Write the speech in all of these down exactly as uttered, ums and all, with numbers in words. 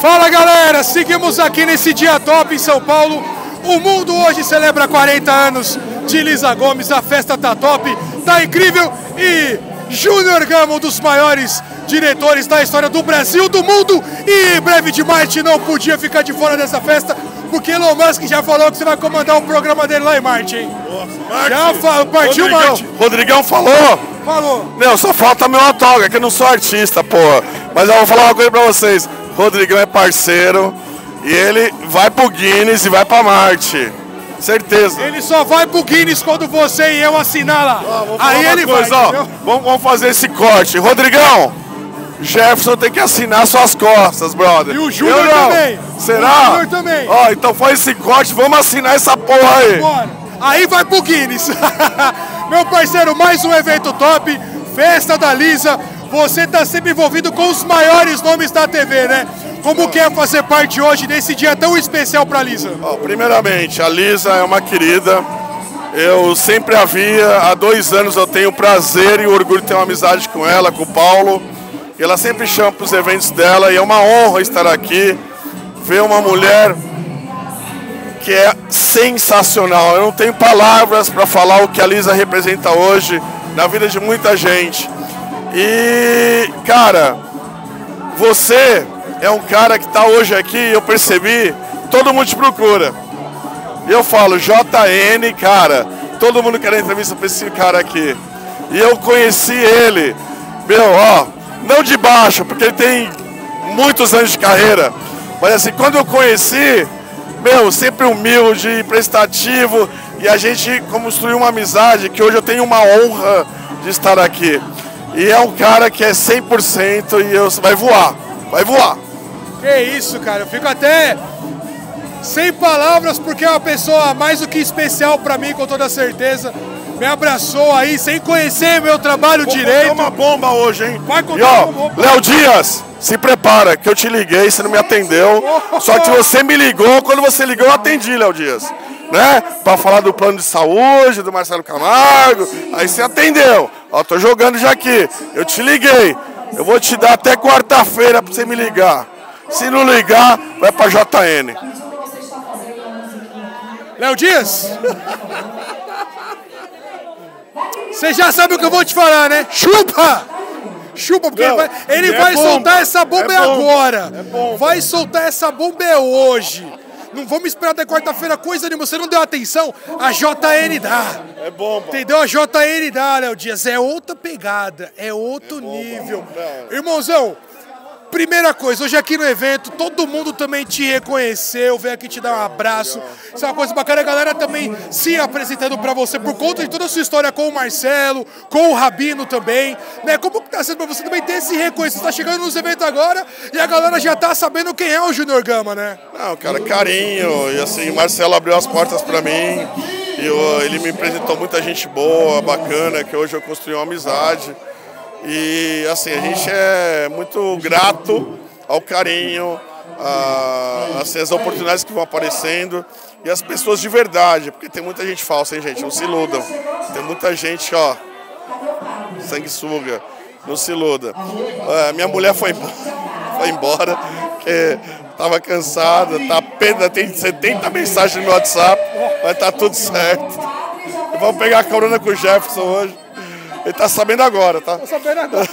Fala galera, seguimos aqui nesse dia top em São Paulo. O mundo hoje celebra quarenta anos de Lisa Gomes, a festa tá top, tá incrível. E Júnior Gama, um dos maiores diretores da história do Brasil, do mundo e breve de Marte, não podia ficar de fora dessa festa, porque Elon Musk já falou que você vai comandar o programa dele lá em Marte, hein? Nossa, Marte. Já fa partiu Rodrigão, Marte. Rodrigão falou? Falou. Meu, só falta meu autógrafo, que eu não sou artista, porra. Mas eu vou falar uma coisa pra vocês. Rodrigão é parceiro e ele vai pro Guinness e vai pra Marte. Certeza. Ele só vai pro Guinness quando você e eu assinar lá. Ah, Aí ele coisa, vai, ó, vamos, vamos fazer esse corte. Rodrigão, Jefferson tem que assinar suas costas, brother. E o Júnior também. Será? O Júnior também. Ó, então faz esse corte, vamos assinar essa porra aí. Bora. Aí vai pro Guinness. Meu parceiro, mais um evento top, festa da Lisa. Você tá sempre envolvido com os maiores nomes da T V, né? Como que é fazer parte hoje desse dia tão especial pra Lisa? Ó, primeiramente, a Lisa é uma querida. Eu sempre a via. Há dois anos eu tenho o prazer e o orgulho de ter uma amizade com ela, com o Paulo. E ela sempre chama para os eventos dela e é uma honra estar aqui. Ver uma mulher que é sensacional. Eu não tenho palavras para falar o que a Lisa representa hoje na vida de muita gente. E, cara, você é um cara que está hoje aqui, eu percebi, todo mundo te procura. E eu falo, J N, cara, todo mundo quer entrevista para esse cara aqui. E eu conheci ele, meu, ó, não de baixo, porque ele tem muitos anos de carreira. Mas assim, quando eu conheci, meu, sempre humilde, prestativo, e a gente construiu uma amizade que hoje eu tenho uma honra de estar aqui. E é um cara que é cem por cento e eu, vai voar, vai voar. Que isso, cara, eu fico até sem palavras, porque é uma pessoa mais do que especial pra mim, com toda certeza. Me abraçou aí, sem conhecer meu trabalho Vou direito. Vou uma bomba hoje, hein? Vai contar e ó, uma bomba. Léo Dias, se prepara, que eu te liguei, você não me atendeu. Só que você me ligou, quando você ligou eu atendi, Léo Dias. Né? Pra falar do plano de saúde, do Marcelo Camargo, aí você atendeu. Ó, tô jogando já aqui, eu te liguei. Eu vou te dar até quarta-feira pra você me ligar. Se não ligar, vai pra J N. Léo Dias? Você já sabe o que eu vou te falar, né? Chupa! Chupa, porque Não, ele vai, ele é vai bomba. soltar essa bomba É é bomba. agora. É bomba. Vai soltar essa bomba é hoje. Não vamos esperar até quarta-feira coisa nenhuma. Você não deu atenção? A J N dá. É bomba. Entendeu? A J N dá, Léo Dias. É outra pegada. É outro É bomba. nível. Não. Irmãozão, primeira coisa, hoje aqui no evento, todo mundo também te reconheceu, veio aqui te dar um abraço. Isso é uma coisa bacana, a galera também se apresentando pra você por conta de toda a sua história com o Marcelo, com o Rabino também, né? Como que tá sendo pra você também ter esse reconhecimento? Você tá chegando nos eventos agora e a galera já tá sabendo quem é o Júnior Gama, né? Não, cara, carinho. E assim, o Marcelo abriu as portas pra mim. E eu, ele me apresentou muita gente boa, bacana, que hoje eu construí uma amizade. E assim, a gente é muito grato ao carinho, a, assim, as oportunidades que vão aparecendo e as pessoas de verdade, porque tem muita gente falsa, hein, gente? Não se iludam. Tem muita gente, ó, sanguessuga, não se iluda. É, minha mulher foi embora, foi embora, porque tava cansada, tá pena, tem setenta mensagens no meu WhatsApp, mas tá tudo certo. E vamos pegar a carona com o Jefferson hoje. Ele tá sabendo agora, tá? Tô sabendo agora.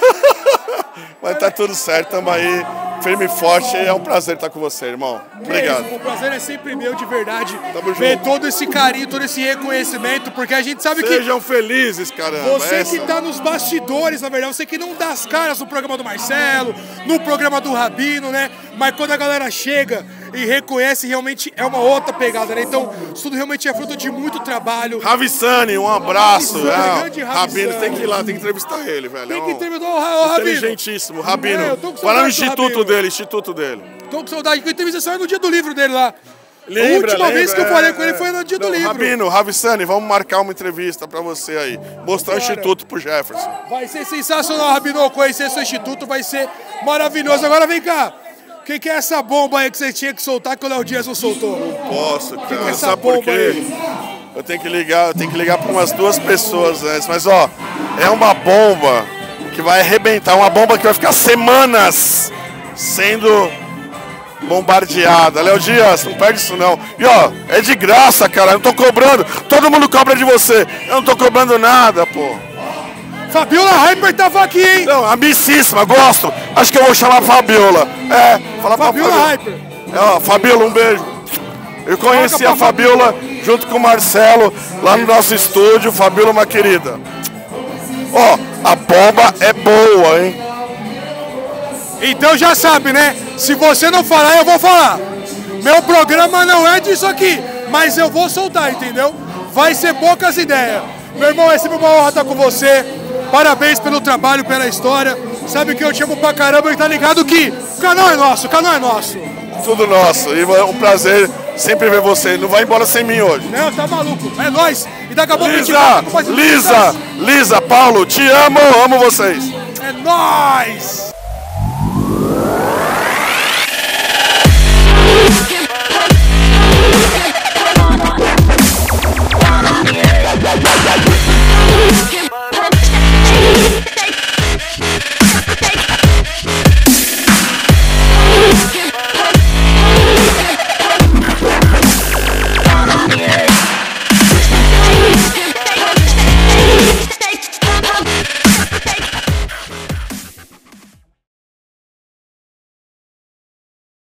Mas tá tudo certo, tamo aí, firme e forte. É um prazer estar com você, irmão. Obrigado. É isso, o prazer é sempre meu, de verdade. Tamo ver junto. todo esse carinho, todo esse reconhecimento, porque a gente sabe que Sejam felizes, caramba. você essa. que tá nos bastidores, na verdade, você que não dá as caras no programa do Marcelo, no programa do Rabino, né? Mas quando a galera chega e reconhece, realmente é uma outra pegada, né? Então, isso tudo realmente é fruto de muito trabalho. Ravissani, um abraço. Ravissani, grande É, Ravissani. Rabino, tem que ir lá, tem que entrevistar ele, velho. Tem É que um entrevistar o, Ra- o Rabino. Inteligentíssimo, Rabino. É, eu tô com Vai lá no saudade do instituto Rabino. dele, instituto dele. Tô com saudade, que a entrevista só é no dia do livro dele lá. Lembra, a última lembra, vez que eu é, falei com ele é. foi no dia do Não, livro. Rabino, Ravissani, vamos marcar uma entrevista pra você aí. Mostrar o Bora. instituto pro Jefferson. Vai ser sensacional, Rabino, conhecer seu instituto, vai ser maravilhoso. Agora vem cá, o que, que é essa bomba aí que você tinha que soltar que o Léo Dias não soltou? Posso, que é cara, essa sabe por bomba quê? aí? Eu tenho que ligar, eu tenho que ligar para umas duas pessoas antes, mas ó, é uma bomba que vai arrebentar, uma bomba que vai ficar semanas sendo bombardeada. Léo Dias, não perde isso não. E ó, é de graça, cara, eu não tô cobrando. Todo mundo cobra de você. Eu não tô cobrando nada, pô. Fabiola Hyper tava aqui, hein? Não, amicíssima, gosto. Acho que eu vou chamar a Fabiola. É, fala pra Fabiola Fabiola. Hyper. É, ó, Fabiola, um beijo. Eu conheci a Fabiola junto com o Marcelo lá no nosso estúdio. Fabiola, uma querida. Ó, a bomba é boa, hein? Então já sabe, né? Se você não falar, eu vou falar. Meu programa não é disso aqui, mas eu vou soltar, entendeu? Vai ser poucas ideias. Meu irmão, é sempre uma honra estar com você. Parabéns pelo trabalho, pela história. Sabe que eu te amo pra caramba e tá ligado que o canal é nosso, o canal é nosso. Tudo nosso. E é um prazer sempre ver você. Não vai embora sem mim hoje. Não, tá maluco. É nóis. E daqui a pouco Lisa, a gente vai... Lisa, Lisa, Paulo, te amo, amo vocês. É nóis.